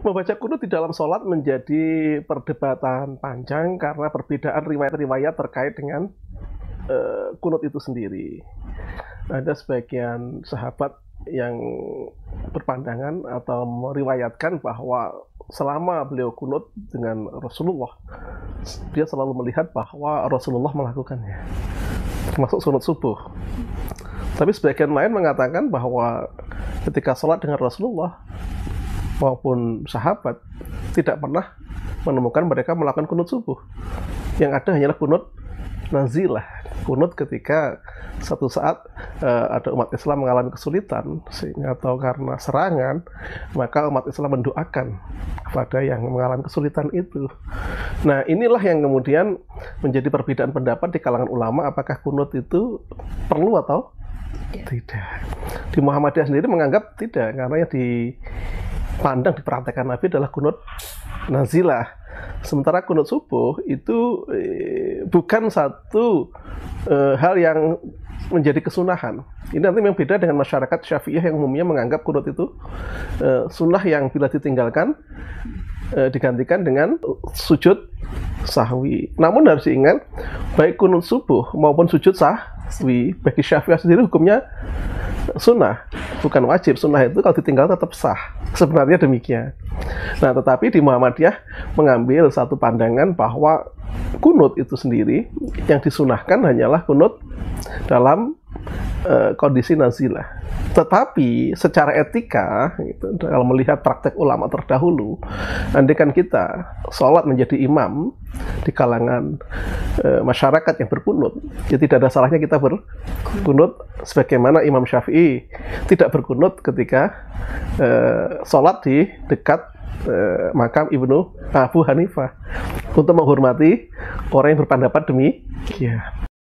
Membaca kunut di dalam sholat menjadi perdebatan panjang karena perbedaan riwayat-riwayat terkait dengan kunut itu sendiri. Ada sebagian sahabat yang berpandangan atau meriwayatkan bahwa selama beliau kunut dengan Rasulullah, dia selalu melihat bahwa Rasulullah melakukannya, termasuk sunat subuh. Tapi sebagian lain mengatakan bahwa ketika sholat dengan Rasulullah maupun sahabat tidak pernah menemukan mereka melakukan kunut subuh. Yang ada hanyalah kunut nazilah, kunut ketika satu saat ada umat Islam mengalami kesulitan sehingga atau karena serangan, maka umat Islam mendoakan kepada yang mengalami kesulitan itu. Nah, inilah yang kemudian menjadi perbedaan pendapat di kalangan ulama, apakah kunut itu perlu atau tidak. Di Muhammadiyah sendiri menganggap tidak, karena yang dipandang dipraktekkan Nabi adalah kunut nazilah. Sementara kunut subuh itu bukan satu hal yang menjadi kesunahan. Ini nanti yang beda dengan masyarakat Syafi'iyah yang umumnya menganggap kunut itu sunnah yang bila ditinggalkan digantikan dengan sujud sahwi. Namun harus diingat, baik kunut subuh maupun sujud sahwi bagi Syafi'iyah sendiri hukumnya sunnah, bukan wajib. Sunnah itu kalau ditinggal tetap sah. Sebenarnya demikian. Nah, tetapi di Muhammadiyah mengambil satu pandangan bahwa kunut itu sendiri yang disunahkan hanyalah kunut dalam kondisi nazilah. Tetapi secara etika, gitu, kalau melihat praktek ulama terdahulu, andaikan kita sholat menjadi imam di kalangan masyarakat yang berkunut, ya tidak ada salahnya kita berkunut sebagaimana Imam Syafi'i tidak berkunut ketika sholat di dekat makam Ibnu Abu Hanifah untuk menghormati orang yang berpendapat demikian.